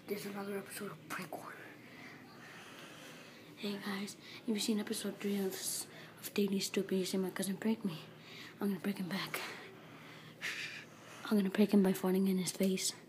There's another episode of Prank War. Hey guys, if you've seen episode 3 of Daily Stupid, you see my cousin prank me. I'm gonna prank him back. I'm gonna prank him by farting in his face.